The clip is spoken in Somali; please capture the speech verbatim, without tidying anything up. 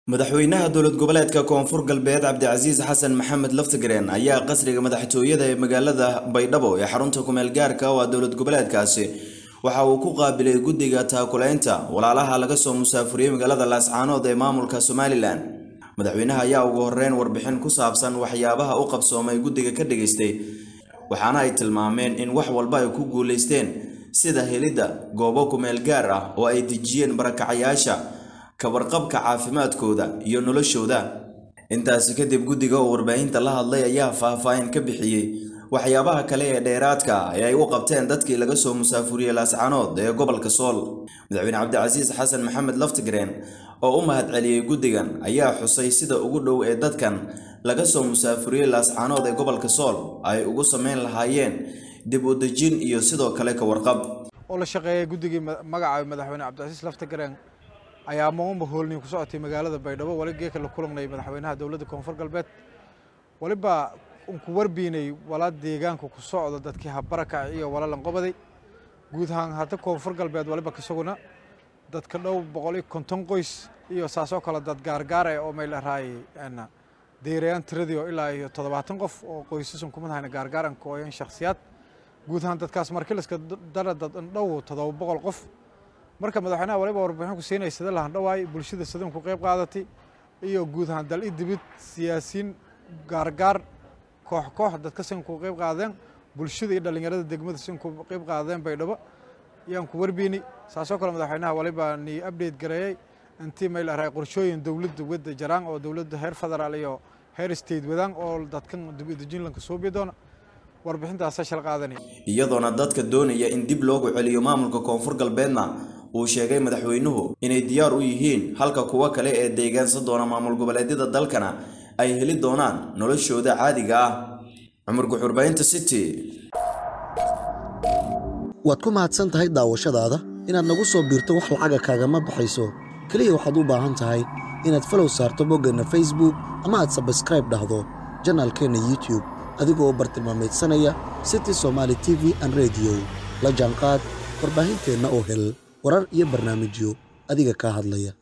madaxweynaha dowlad goboleedka Koonfur Galbeed Cabdicasiis Xasan Maxamed Laftigreen ayaa qasriga madaxtooyada ee magaalada Baydhabo ee xarunta ku meel gaarka ah dowlad goboleedkaasi waxa uu ku qaabilay guddiga taakulaynta walaalaha laga soo musaafuriyay magaalada Laascaanood ee maamulka Somaliland. madaxweynaha ayaa ugu horreyn warbixin ku saabsan waxyaabaha uu qabsoomay guddiga ka dhageystay waxaana ay tilmaameen in wax walba ay ku guuleysteen sida helida goobo ku meel gaar ah oo ay dejiyeen barakacayaasha kabarqabka caafimaadkooda iyo noloshooda. intaasi kadib guddiga oo warbaahinta la hadlay ayaa faahfaahin ka bixiyay waxyaabaha kale ee dheeraadka ah ee ay u qabteen dadkii laga soo musaafuriyay Laascaanood ee gobolka Sool. madaxweyne Cabdicasiis Xasan Maxamed Laftigreen oo u mahad celiyay guddigan ayaa xusay sida ugu dhow ee dadkan laga soo musaafuriyay Laascaanood ee gobolka Sool ay ugu sameyn lahaayeen dib u dejin iyo sidoo kale ka warqab oo la shaqeeyay guddiga magaca madaxweyne Cabdicasiis Laftigreen ayaa maamul hoolnii ku socotay magaalada Baydhabo wali geeka la kulanay madaxweynaha dowladda Koonfur Galbeed waliba uu ku warbiinay wala deegaanka ku socdo dadkii habaraka iyo wala lanqobaday guud ahaan hada Koonfur Galbeed waliba ka suguna dadka dhow boqol iyo konton qoys iyo saasoo kala dad gaargaar ah oo meel raay ana deerayaan tiradii oo ilaa iyo toddobaatan qof oo qoysasan kuma hayna gaargaaran kooyan shakhsiyaad guud ahaan dadkaas markii la iska dara dad dhow toddoba boqol qof marka madaxweynaha waliba warbixin ku siinay sida la handhawaay bulshada sidoo ku qayb qaadatay iyo guud ahaan dal idibid siyaasiin gaargaar koox koox dadka san ku qayb qaadeen bulshada iyo dhalinyarada degmada san ku qayb qaadeen Baydhabo yaan ku warbiinay saasoo kale madaxweynaha waliba ni update gareeyay intii meel aray qorshooyin dawladda wada jaraan oo dawladda heer federaal iyo heer state wadaan oo dadkan dib u dejin lanka soo biidoona warbixintaas shal qaadanay iyadoona dadka doonaya in dib loogu celiyo maamulka Koonfur Galbeedna uu sheegay madaxweynuhu inay diyaar u yihiin halka kuwa kale ee deegaanka doona maamul goboleedyada dalkana ay heli doonaan noloshooda caadiga ah. Umar Guxurbaynta City waad ku mahadsan tahay daawashadaada inaad nagu soo biirto wax lacag kaaga ma baxayso kaliya waxaad u baahan tahay inaad follow saarto boggana Facebook ama aad subscribe dhahdo channelkeena YouTube adigoo bartilmaameedsanaya City Somali T V and Radio la jaanqaad warbaahinteena oo hel warar iyo barnaamijyo adiga ka hadlaya.